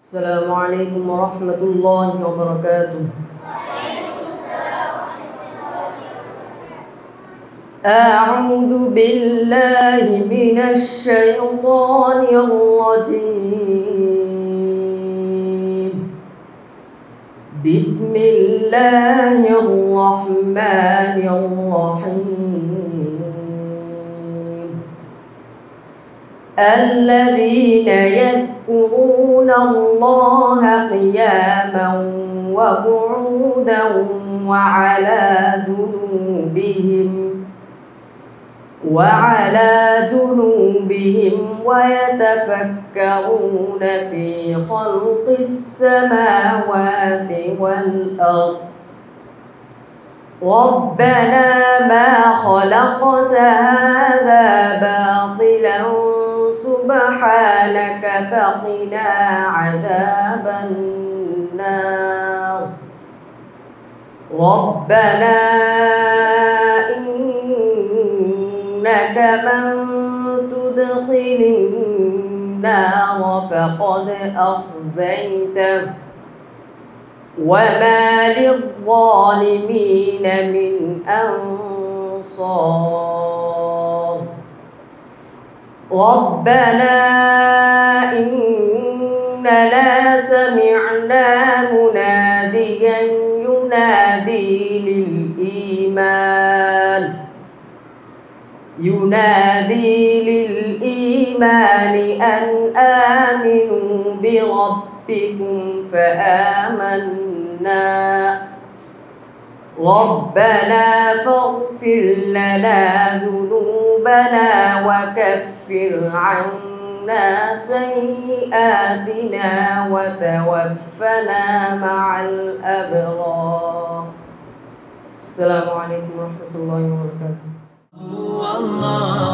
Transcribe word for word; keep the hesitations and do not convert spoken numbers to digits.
السلام عليكم ورحمة الله وبركاته. أعوذ بالله من الشيطان الرجيم. بسم الله الرحمن الرحيم. الذين يذكرون الله قياما وقعودا وعلى جنوبهم وعلى جنوبهم ويتفكرون في خلق السماوات والأرض ربنا ما خلقت هذا باطلا سبحانك فقنا عذاب النار ربنا إنك من تدخل النار فقد أخزيته وما للظالمين من أنصار ربنا إننا سمعنا مناديا ينادي للإيمان ينادي للإيمان أن آمنوا بربكم فآمنا ربنا فاغفر لنا ذنوبنا وكفر عنا سيئاتنا وتوفنا مع الأبرار. السلام عليكم ورحمة الله وبركاته.